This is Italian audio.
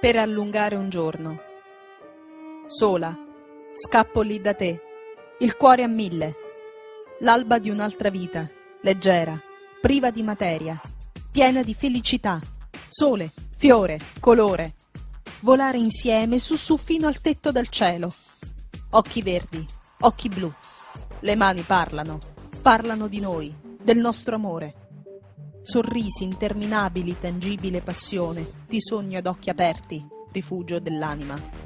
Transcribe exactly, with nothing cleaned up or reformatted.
per allungare un giorno. Sola, scappo lì da te, il cuore a mille, l'alba di un'altra vita, leggera, priva di materia, piena di felicità, sole, fiore, colore, volare insieme su su fino al tetto del cielo. Occhi verdi, occhi blu, le mani parlano, parlano di noi, del nostro amore. Sorrisi interminabili, tangibile passione, ti sogno ad occhi aperti, rifugio dell'anima.